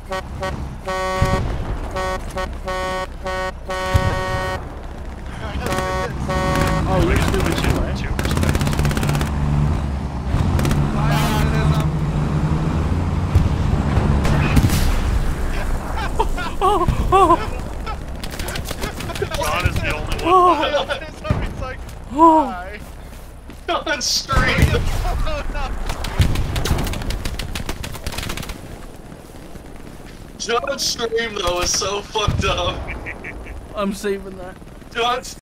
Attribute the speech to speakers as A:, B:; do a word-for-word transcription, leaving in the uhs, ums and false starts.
A: Oh, you just do it too, right?
B: Two perspectives.
A: Oh, oh,
B: John is the only one
A: oh,
B: left.
C: He's like,
A: oh.
C: hi.
D: On stream. John's stream though is so fucked up.
A: I'm saving that.
D: John's